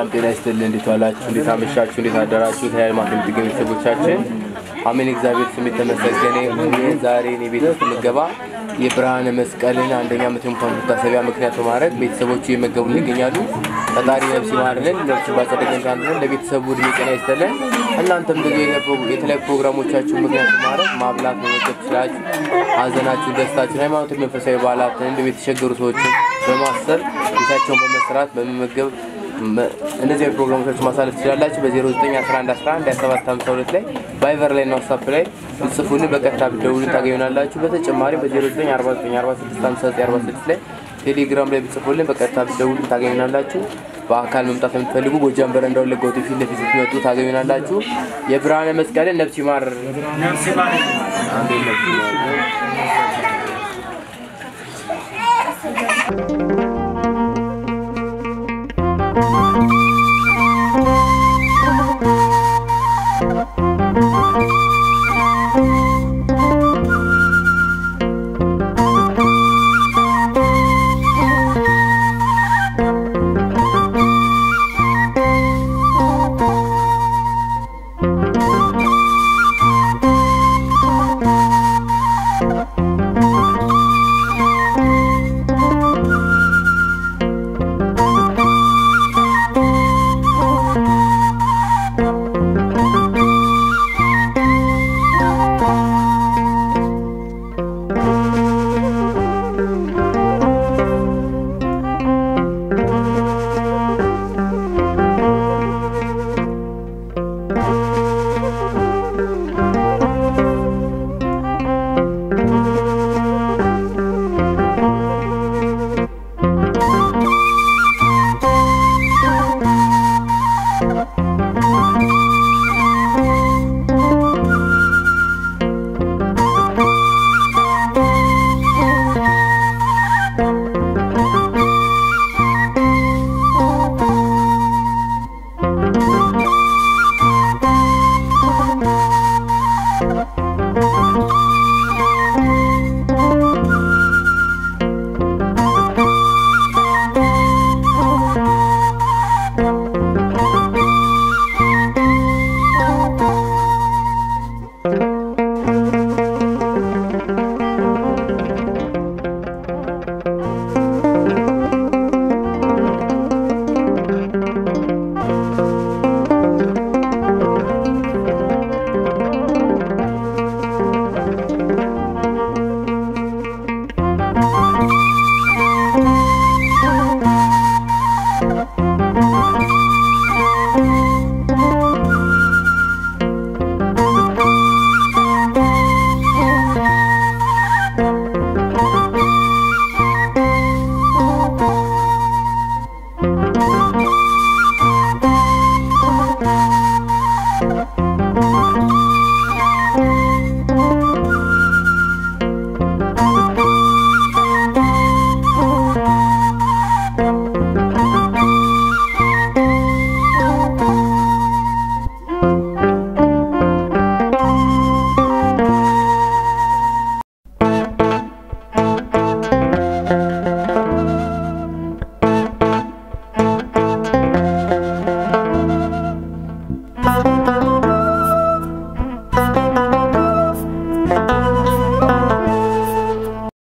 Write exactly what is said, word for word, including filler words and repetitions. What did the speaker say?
ሰላም ጤና ይስጥልን እንዴት ዋላችሁ እንዴት አመሻችሁ እንዴት አደራችሁ ታያል ማክል ትገኙ ሰዎቻችን አሜን እግዚአብሔር ስም የተመሰገነ ይሁን ዛሬ እኔ ቤት ምገባ የብርሃነ መስቀልን አንደኛ ዓመት እንኳን ተታሰቢያ ምክንያት በማድረግ ቤተሰቦቹ የመገቡልን ይገኛሉ ፈጣሪ ነፍስ ይማርልን ነፍስ ባጸደቀን ካንተን ለቤተሰቡ ድል ጤና ይስጥልን እናንተም ብዙ የተለያዩ ፕሮግራሞቻችሁ ምክንያት በማድረግ ማብላት መመገብ ትችላላችሁ ሀዘናችሁ ደስታችሁ ሃይማኖታዊ መንፈሳዊ በዓላት እንደ ቤት ተቸገሩ ሰዎችን በማሰብ ቤታቸውን በመስራት በመመገብ እነዚህ ፕሮግራሞች ማሳለፍ ትችላላችሁ በ0911112752 ላይ ቫይበር ላይ እና ዋትስአፕ ላይ ጽፉልን በቀጥታ ብትደውሉን ታገኙናላችሁ በተጨማሪ በ0949465946 ላይ ቴሌግራም ላይ ብትጽፉልን በቀጥታ ብትደውሉን ታገኙናላችሁ በአካል መምጣት የምትፈልጉ ጎጃም በረንዳው ለጎቱ ፊት ለፊት ስትመጡ ታገኙናላችሁ የብርሃነ መስቀል ነፍስ ይማር ነፍስ ይማር አንዴ ነፍስ ይማር